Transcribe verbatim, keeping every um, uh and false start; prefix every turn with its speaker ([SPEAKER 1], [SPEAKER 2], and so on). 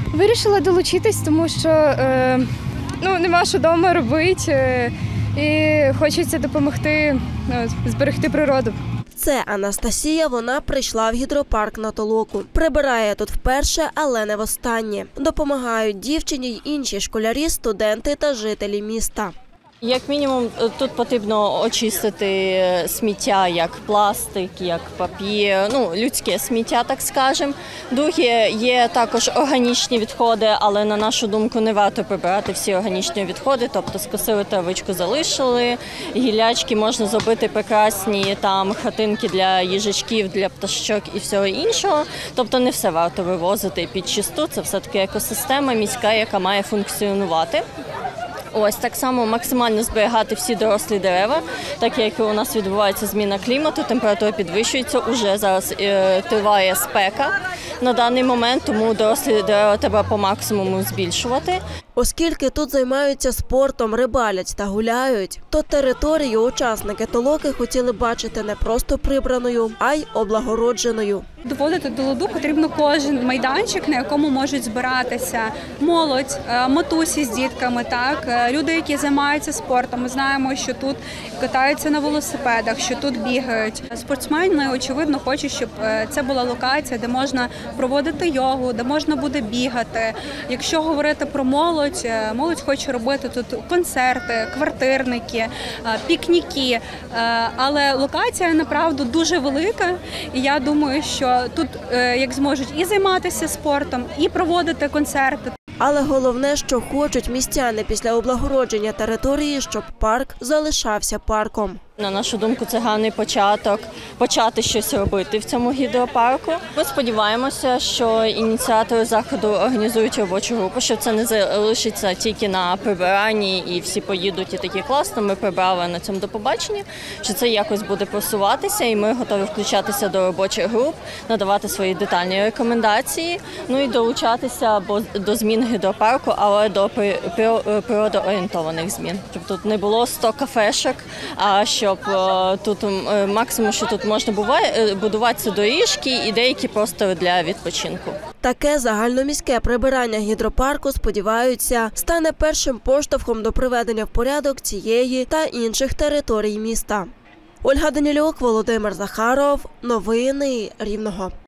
[SPEAKER 1] Вирішила долучитись, тому що е, ну, нема що вдома робити е, і хочеться допомогти ну, зберегти природу.
[SPEAKER 2] Це Анастасія, вона прийшла в гідропарк на толоку. Прибирає тут вперше, але не востаннє. Допомагають дівчині й інші школярі, студенти та жителі міста.
[SPEAKER 3] Як мінімум, тут потрібно очистити сміття, як пластик, як папір, ну, людське сміття, так скажемо. Друге, є також органічні відходи, але, на нашу думку, не варто прибирати всі органічні відходи, тобто скосили травичку, залишили, гілячки, можна зробити прекрасні там хатинки для їжачків, для пташок і всього іншого. Тобто не все варто вивозити під чисту, це все-таки екосистема міська, яка має функціонувати. Ось так само максимально зберігати всі дорослі дерева, так як у нас відбувається зміна клімату, температура підвищується, уже зараз е, триває спека на даний момент, тому дорослі дерева треба по максимуму збільшувати.
[SPEAKER 2] Оскільки тут займаються спортом, рибалять та гуляють, то територію учасники толоки хотіли бачити не просто прибраною, а й облагородженою.
[SPEAKER 4] Доводити до ладу потрібно кожен майданчик, на якому можуть збиратися молодь, матусі з дітками, так, люди, які займаються спортом. Ми знаємо, що тут катаються на велосипедах, що тут бігають. Спортсмени, очевидно, хочуть, щоб це була локація, де можна проводити йогу, де можна буде бігати. Якщо говорити про молодь, молодь хоче робити тут концерти, квартирники, пікніки, але локація, направду, дуже велика, і я думаю, що тут як зможуть і займатися спортом, і проводити концерти.
[SPEAKER 2] Але головне, що хочуть містяни після облагородження території, щоб парк залишався парком.
[SPEAKER 3] На нашу думку, це гарний початок, почати щось робити в цьому гідропарку. Ми сподіваємося, що ініціатори заходу організують робочу групу, що це не залишиться тільки на прибиранні і всі поїдуть і такі класно, ми прибрали на цьому до побачення, що це якось буде просуватися і ми готові включатися до робочих груп, надавати свої детальні рекомендації, ну і долучатися до змін гідропарку, але до природоорієнтованих змін. Щоб тут не було сто кафешок, а що щоб тут максимум, що тут можна будуватися доріжки і деякі просто для відпочинку.
[SPEAKER 2] Таке загальноміське прибирання гідропарку, сподіваються, стане першим поштовхом до приведення в порядок цієї та інших територій міста. Ольга Данілюк, Володимир Захаров. Новини Рівного.